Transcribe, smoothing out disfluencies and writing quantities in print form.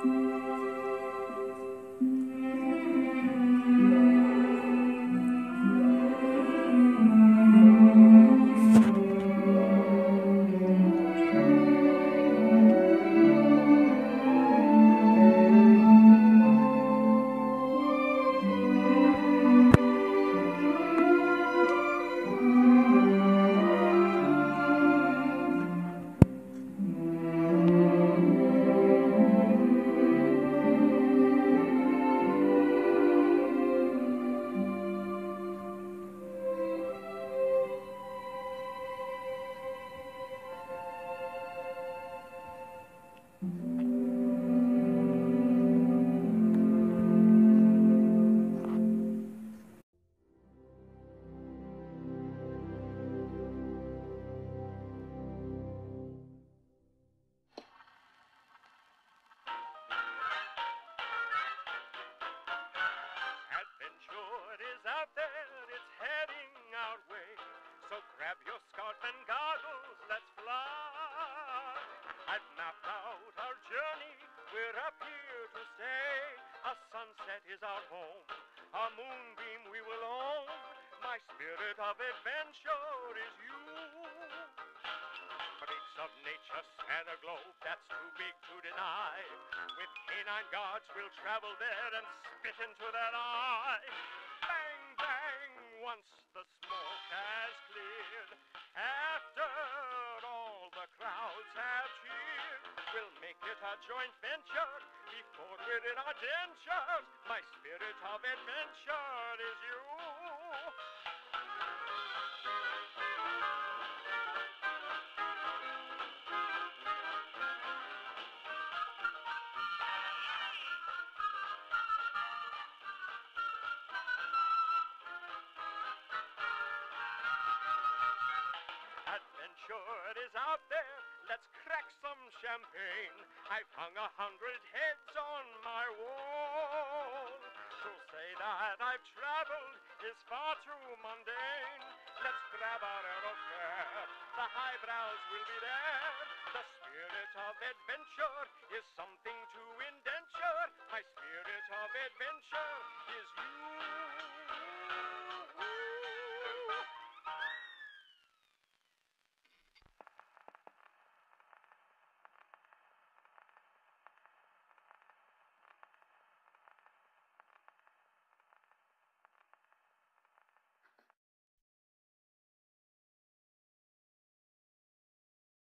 Adventure is out there, it's heading our way. So grab your scarf and goggles, let's fly. I've mapped out our journey, we're up here to stay. A sunset is our home, a moonbeam we will own. My spirit of adventure is you. Freaks of nature span a globe that's too big to deny. With canine guards we'll travel there and spit into that eye. Bang, bang, once the smoke has cleared. After all the crowds have cheered, we'll make it a joint venture before we're in our dentures. My spirit of adventure is you. Adventure is out there, let's crack some champagne. I've hung 100 heads on my wall. To say that I've traveled is far too mundane. Let's grab our airfare, the highbrows will be there. The spirit of adventure is something to indenture. My spirit of adventure is you.